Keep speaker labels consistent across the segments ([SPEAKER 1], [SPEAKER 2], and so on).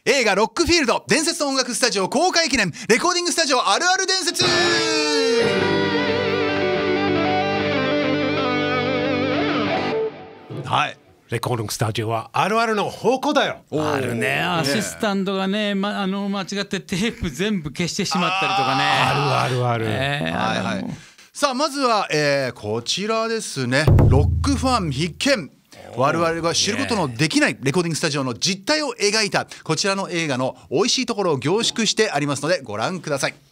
[SPEAKER 1] 映画ロックフィールド伝説の音楽スタジオ公開記念レコーディングスタジオあるある伝説。はい、
[SPEAKER 2] レコーディングスタジオはあるあるの宝庫だよ。
[SPEAKER 3] あるね。アシスタントがね、間違ってテープ全部消してしまったりとかね。
[SPEAKER 2] あるある。
[SPEAKER 1] はいはい。さあまずは、こちらですね。ロックファン必見。我々が知ることのできないレコーディングスタジオの実態を描いたこちらの映画の美味しいところを凝縮してありますのでご覧ください。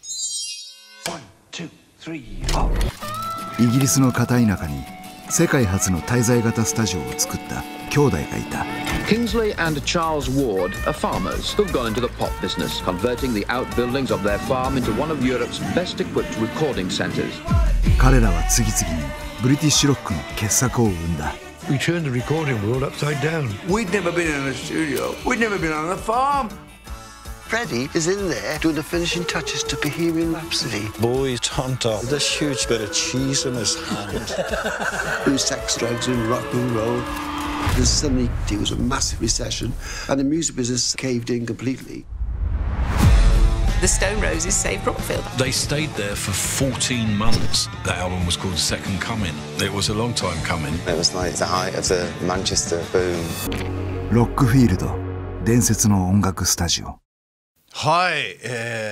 [SPEAKER 4] イギリスの片田舎に世界初の滞在型スタジオを作った兄弟がいた。
[SPEAKER 5] Kingsley and Charles Ward are farmers who've gone into the pop business, converting the outbuildings of their farm into one of Europe's best equipped recording centers.
[SPEAKER 4] 彼らは次々にブリティッシュロックの傑作を生んだ。
[SPEAKER 6] We turned the recording world upside down.
[SPEAKER 7] We'd never been in a studio. We'd never been on a farm. Freddie is in there doing the finishing touches to Bohemian Rhapsody.
[SPEAKER 8] Boy turned up with this huge bit of cheese in his hand.
[SPEAKER 7] Who's sex, drugs and rock and roll. Then suddenly there was a massive recession and the music business caved in completely.
[SPEAKER 9] The Stone Roses saved Rockfield.
[SPEAKER 8] They stayed there for 14 months. That album was called Second Coming. It was a long time coming.
[SPEAKER 10] It was like the height of the Manchester boom.
[SPEAKER 4] ロックフィールド伝説の音楽スタジオ。
[SPEAKER 1] はい、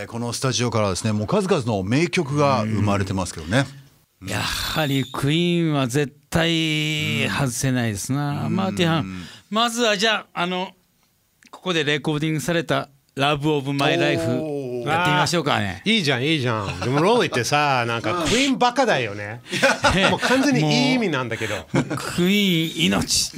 [SPEAKER 1] このスタジオからですねもう数々の名曲が生まれてますけどね。
[SPEAKER 3] やはりクイーンは絶対外せないですな。マーティハン、まずはじゃあここでレコーディングされたラブオブマイライフやってみましょうかね。
[SPEAKER 2] いいじゃんいいじゃん。でもローリーってさなんかクイーンバカだよね。もう完全にいい意味なんだけど。
[SPEAKER 3] クイーン命。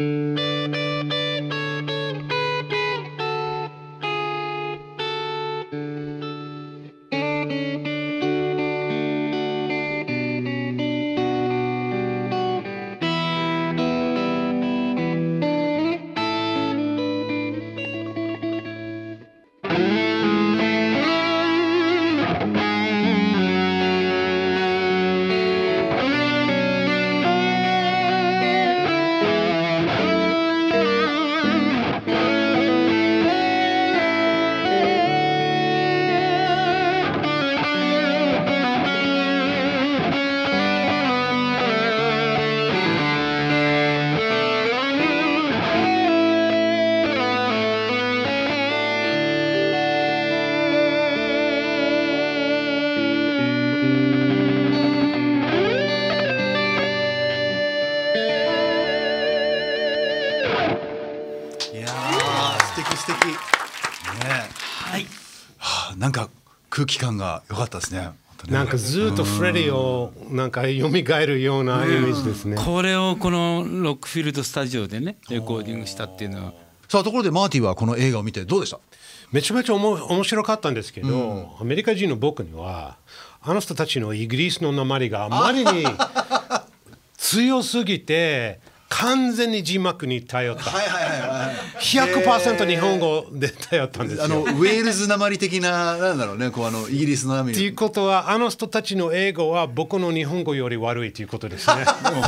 [SPEAKER 1] なんか空気感が良かったですね。
[SPEAKER 2] なんかずっとフレディをなんか蘇るようなイメージですね。
[SPEAKER 3] これをこのロックフィールドスタジオでねレコーディングしたっていうのは。
[SPEAKER 1] さあところでマーティはこの映画を見てどうでした？
[SPEAKER 2] めちゃめちゃ面白かったんですけど、アメリカ人の僕にはあの人たちのイギリスの訛りがあまりに強すぎて完全に字幕に頼った。100% 日本語で頼ったんですよ。
[SPEAKER 1] ウェールズなまり的ななんだろうね、こうイギリスのなまり。
[SPEAKER 2] っていうことはあの人たちの英語は僕の日本語より悪いということですね。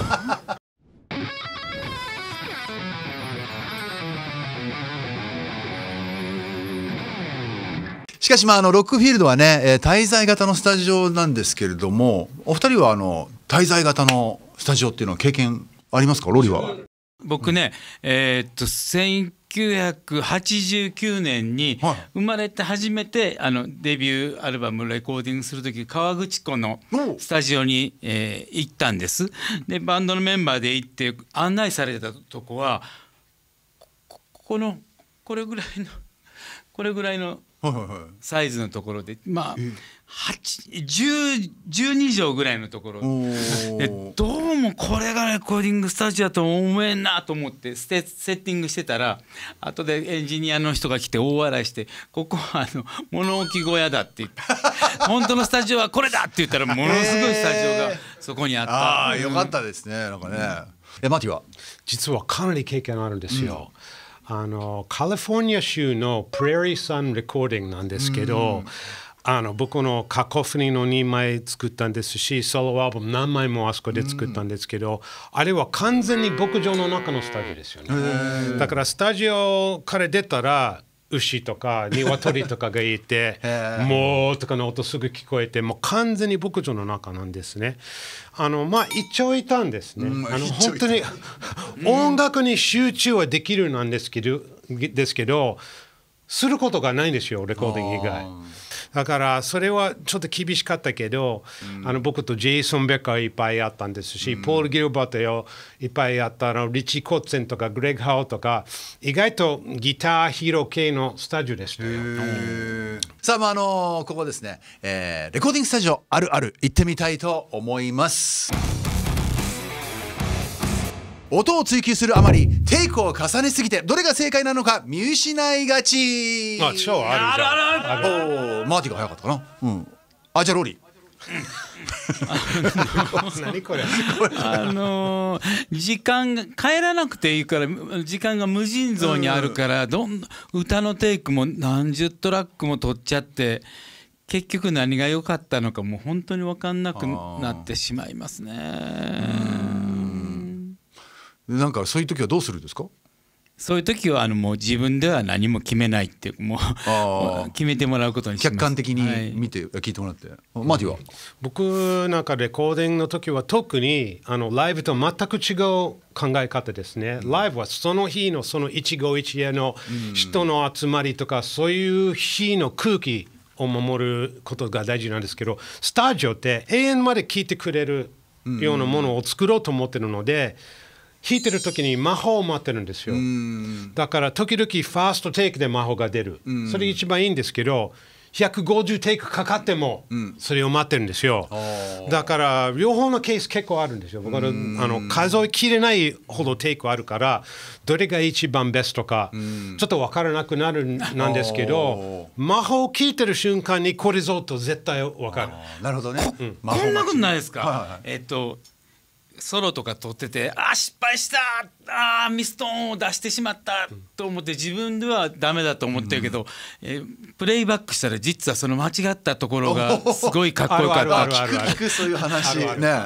[SPEAKER 1] しかしロックフィールドはね、滞在型のスタジオなんですけれども、お二人は滞在型のスタジオっていうのは経験ありますか？ロリは。
[SPEAKER 3] 僕ね、1989年に生まれて初めてデビューアルバムレコーディングする時川口湖のスタジオに、行ったんです。でバンドのメンバーで行って案内されたとこはこれぐらいのサイズのところで12畳ぐらいのところで、どうもこれがレコーディングスタジオだと思えんなと思ってセッティングしてたら、後でエンジニアの人が来て大笑いして「ここは物置小屋だ」って言って「本当のスタジオはこれだ」って言ったらものすごいスタジオがそこにあった。
[SPEAKER 1] あ、よかったですね。なんかね。マティは
[SPEAKER 2] 実はかなり経験あるんですよ。カリフォルニア州のプレーリーサンレコーディングなんですけど、僕のカコフォニーの2枚作ったんですし、ソロアルバム何枚もあそこで作ったんですけど、あれは完全に牧場の中のスタジオですよね。だからスタジオから出たら牛とか鶏とかがいてもうとかの音すぐ聞こえて、もう完全に牧場の中なんですね。一丁いたんですね。本当に音楽に集中はできるなんですけどすることがないんですよ、レコーディング以外。だからそれはちょっと厳しかったけど、僕とジェイソン・ベッカーいっぱいやったんですし、ポール・ギルバートよいっぱいやったリッチー・コッツェンとかグレッグ・ハウとか、意外とギターヒーロー系のスタジオでしたよ。
[SPEAKER 1] さあ、ここですね、レコーディングスタジオあるある行ってみたいと思います。音を追求するあまりテイクを重ねすぎてどれが正解なのか見失いがち。
[SPEAKER 2] 超あるじゃん。
[SPEAKER 1] おマーティが早かったかな。じゃあローリ
[SPEAKER 2] ー何これ
[SPEAKER 3] 時間が帰らなくていいから、時間が無尽蔵にあるから、歌のテイクも何十トラックも取っちゃって、結局何が良かったのかもう本当に分かんなくなってしまいますね。
[SPEAKER 1] なんかそういう時はどうするんですか？
[SPEAKER 3] そういう時はもう自分では何も決めないっていう、もう決めてもらうことにします。
[SPEAKER 1] 客観的に見て、聞いてもらって。マーティは？
[SPEAKER 2] 僕なんかレコーディングの時は特にライブと全く違う考え方ですね。ライブはその日のその一期一会の人の集まりとか、そういう日の空気を守ることが大事なんですけど、スタジオって永遠まで聴いてくれるようなものを作ろうと思ってるので、弾いてる時に魔法を待ってるんですよ。だから時々ファーストテイクで魔法が出る。それ一番いいんですけど、150テイクかかってもそれを待ってるんですよ。だから両方のケース結構あるんですよ。僕は数えきれないほどテイクあるから、どれが一番ベストかちょっと分からなくなるなんですけど、魔法を聞いてる瞬間にこれぞと絶対分かる。
[SPEAKER 1] なるほどね。
[SPEAKER 3] こんなことないですか？ソロとか撮ってて、失敗した、ミストーンを出してしまったと思って自分ではダメだと思ってるけど、プレイバックしたら実はその間違ったところがすごいかっこよかった。
[SPEAKER 1] 聞くそういう話ね。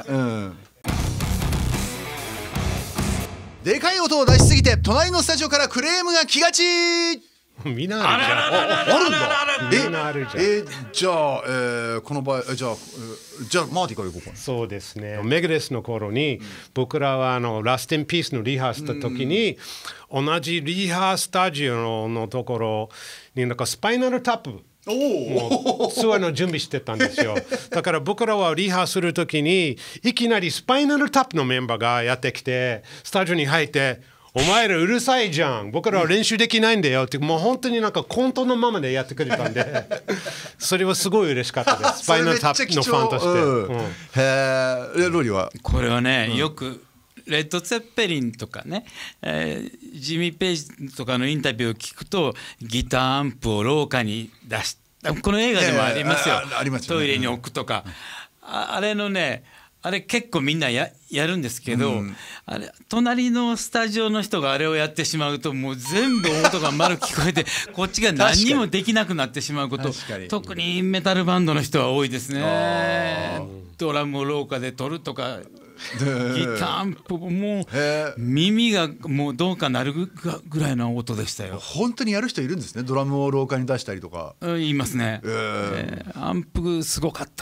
[SPEAKER 1] でかい音を出しすぎて隣のスタジオからクレームが来がち。
[SPEAKER 2] みんなあるじゃん。
[SPEAKER 1] あるんだ。みんなあるじゃん。じゃあ、この場合じゃあマーティからいこうか。
[SPEAKER 2] そうですね。メガレスの頃に僕らはラストインピースのリハした時に、同じリハスタジオのところになんかスパイナルタップもうツアーの準備してたんですよ。だから僕らはリハする時にいきなりスパイナルタップのメンバーがやってきてスタジオに入って、お前らうるさいじゃん、僕らは練習できないんだよって、もう本当になんかコントのままでやってくれたんでそれはすごい嬉しかったです。スパイナルタップのファンとして。
[SPEAKER 1] へえ。ロリは
[SPEAKER 3] これはね、よくレッド・ツェッペリンとかね、ジミー・ペイジとかのインタビューを聞くと、ギターアンプを廊下に出し、この映画でもありますよ、トイレに置くとか、あれのね、あれ結構みんな やるんですけど、あれ隣のスタジオの人があれをやってしまうと、もう全部音が丸聞こえてこっちが何にもできなくなってしまうこと、特にメタルバンドの人は多いですね。ドラムを廊下で撮るとか、ギターアンプもう耳がもうどうかなるぐらいの音でしたよ。
[SPEAKER 1] 本当にやる人いるんですね。ドラムを廊下に出したりとか。
[SPEAKER 3] 言いますね。アンプすごかった。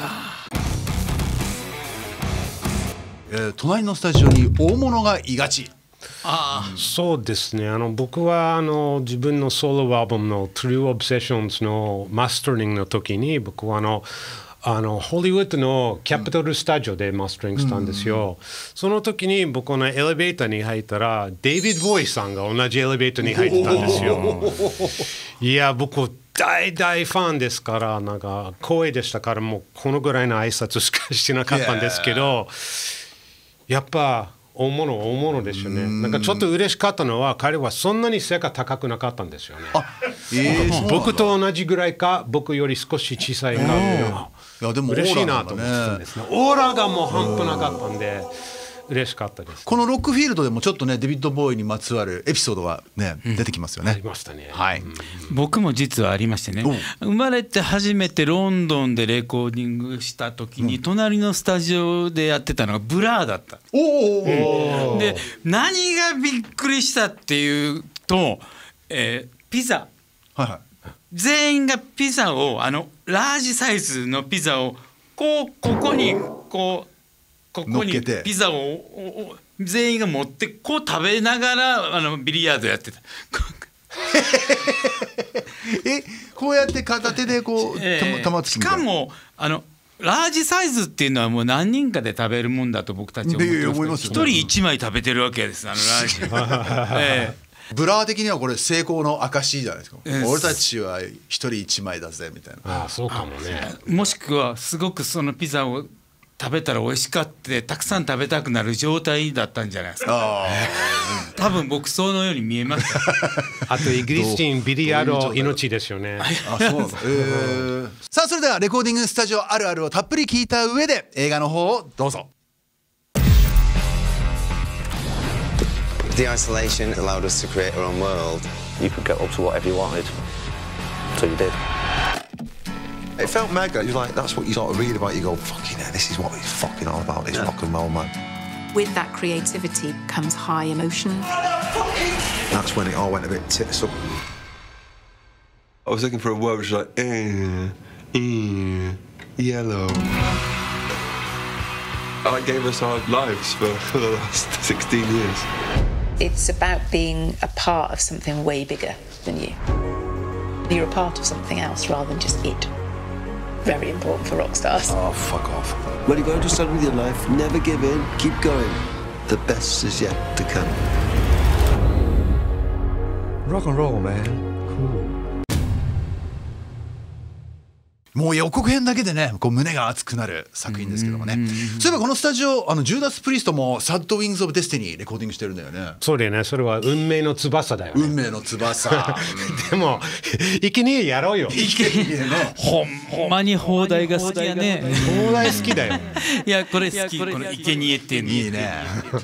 [SPEAKER 1] 隣のスタジオに大物がいがち。
[SPEAKER 2] そうですね。僕は自分のソロアルバムの True Obsessions のマスタリングの時に、僕はホリウッドのキャピトルスタジオでマスタリングしたんですよ。その時に僕のエレベーターに入ったら、デイビッド・ボイスさんが同じエレベーターに入ってたんですよ。いや、僕大ファンですから、なんか光栄でしたから、もうこのぐらいの挨拶しかしてなかったんですけど、やっぱ大物ですよね。なんかちょっと嬉しかったのは、彼はそんなに背が高くなかったんですよね。僕と同じぐらいか、僕より少し小さいか。
[SPEAKER 1] いやでも
[SPEAKER 2] 嬉しいなと思ってたんですね。オーラがもう半端なかったんで嬉しかったです。
[SPEAKER 1] このロックフィールドでもちょっとね、デビッド・ボーイにまつわるエピソードがね、出てきますよね。
[SPEAKER 2] ありましたね。
[SPEAKER 1] はい。
[SPEAKER 3] 僕も実はありましてね、生まれて初めてロンドンでレコーディングした時に、隣のスタジオでやってたのがブラーだった。で、何がびっくりしたっていうと、ピザ
[SPEAKER 1] はいはい、
[SPEAKER 3] 全員がピザをラージサイズのピザをここにピザを全員が持ってこう食べながらビリヤードやってた。
[SPEAKER 1] こうやって片手でこう玉突き
[SPEAKER 3] し
[SPEAKER 1] みたいな。
[SPEAKER 3] かもラージサイズっていうのはもう何人かで食べるもんだと僕たち思ってますけど、一人1枚食べてるわけですラージ。
[SPEAKER 1] ブラー的にはこれ成功の証じゃないですか。俺たちは一人1枚だぜみたいな。
[SPEAKER 2] ああそうかもね。
[SPEAKER 3] もしくはすごくそのピザを食べたら美味しかってたくさん食べたくなる状態だったんじゃないですか。多分僕そのように見えました。
[SPEAKER 2] あとイギリス人ビリヤード命ですよね。
[SPEAKER 1] あ、そうなんだ。さあそれではレコーディングスタジオあるあるをたっぷり聞いた上で映画の方をどうぞ。
[SPEAKER 10] The isolation allowed us to create our own world.
[SPEAKER 11] You could get up to whatever you wanted, so you did.
[SPEAKER 6] It felt mega. It was like, that's what you sort of read about. You go, fucking hell, this is what it's fucking all about, this rock and roll, man.
[SPEAKER 9] With that creativity comes high emotion.
[SPEAKER 6] That's when it all went a bit tits up.
[SPEAKER 12] I was looking for a word which was like, yellow. That gave us our lives for the last 16 years.
[SPEAKER 13] It's about being a part of something way bigger than you. You're a part of something else rather than just it. Very important for rock stars.
[SPEAKER 6] Oh, fuck off.
[SPEAKER 7] When you're going to start with your life, never give in, keep going. The best is yet to come.
[SPEAKER 6] Rock and roll, man. Cool.
[SPEAKER 1] もう予告編だけでねこう胸が熱くなる作品ですけどもね。そういえばこのスタジオジューダス・プリストもサッド・ウィングズ・オブ・デスティニーレコーディングしてるんだよね。
[SPEAKER 2] そうだよね。それは運命の翼だよね。
[SPEAKER 1] 運命の翼。
[SPEAKER 2] でも生贄やろうよ。
[SPEAKER 1] 生贄ね。
[SPEAKER 3] ほんまに放題が好きやね。
[SPEAKER 2] 放題好きだよ。
[SPEAKER 3] いやこれ好き。この生贄っていうの
[SPEAKER 1] いいね。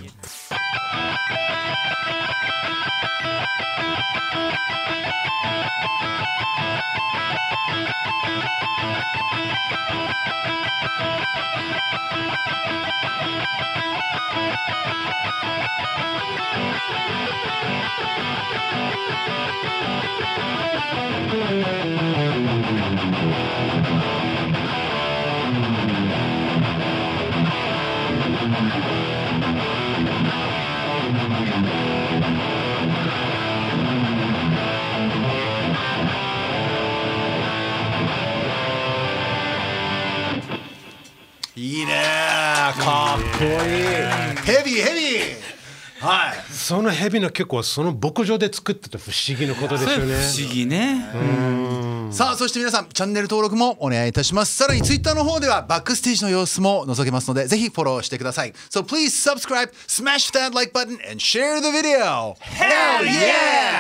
[SPEAKER 1] いいね。かっこいい。ヘビーヘビー。はい。
[SPEAKER 2] そのヘビの曲はその牧場で作ってた不思議なことですよね。
[SPEAKER 3] 不思議ね。
[SPEAKER 1] さあそして皆さんチャンネル登録もお願いいたします。さらにツイッターの方ではバックステージの様子も覗けますのでぜひフォローしてください。So please subscribe, smash that like button and share the video. Hell yeah!